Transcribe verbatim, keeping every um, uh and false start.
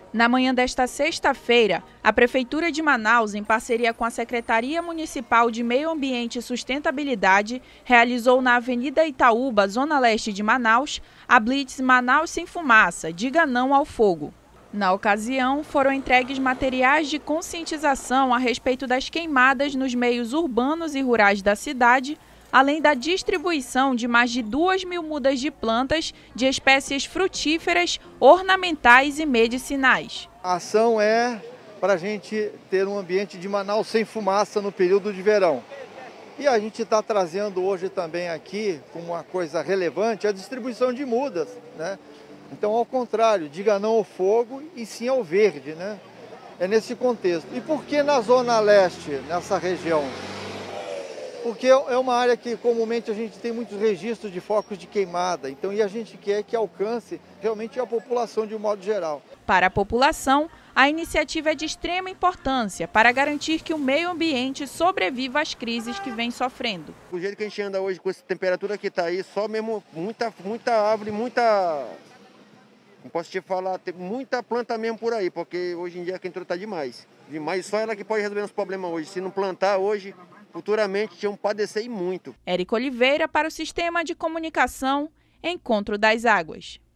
Na manhã desta sexta-feira, a Prefeitura de Manaus, em parceria com a Secretaria Municipal de Meio Ambiente e Sustentabilidade, realizou na Avenida Itaúba, zona leste de Manaus, a Blitz Manaus Sem Fumaça, Diga Não ao Fogo. Na ocasião, foram entregues materiais de conscientização a respeito das queimadas nos meios urbanos e rurais da cidade, além da distribuição de mais de duas mil mudas de plantas de espécies frutíferas, ornamentais e medicinais. A ação é para a gente ter um ambiente de Manaus sem fumaça no período de verão. E a gente está trazendo hoje também aqui, como uma coisa relevante, a distribuição de mudas, né? Então, ao contrário, diga não ao fogo e sim ao verde, né? É nesse contexto. E por que na Zona Leste, nessa região? Porque é uma área que comumente a gente tem muitos registros de focos de queimada, então e a gente quer que alcance realmente a população de um modo geral. Para a população, a iniciativa é de extrema importância para garantir que o meio ambiente sobreviva às crises que vem sofrendo. O jeito que a gente anda hoje com essa temperatura que está aí, só mesmo muita, muita árvore, muita, não posso te falar, tem muita planta mesmo por aí, porque hoje em dia a quentura está demais. Demais, só ela que pode resolver os problemas hoje. Se não plantar hoje, futuramente tinham padecer muito. Érico Oliveira para o Sistema de Comunicação Encontro das Águas.